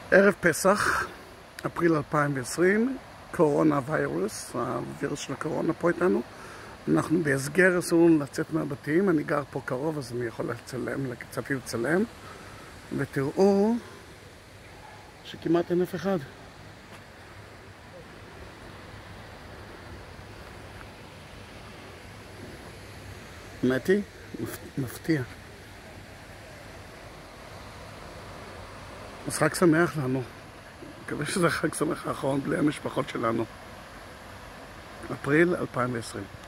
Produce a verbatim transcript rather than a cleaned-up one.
ערב פסח, אפריל אלפיים ועשרים, קורונה וירוס, הווירוס של הקורונה פה איתנו. אנחנו בהסגר, אסור לצאת מהבתים, אני גר פה קרוב אז אני יכול לצלם, קצת לצלם. ותראו שכמעט אין אף אחד. מתי? מפתיע. אז חג שמח לנו. מקווה שזה חג שמח האחרון בלי המשפחות שלנו. אפריל אלפיים ועשרים.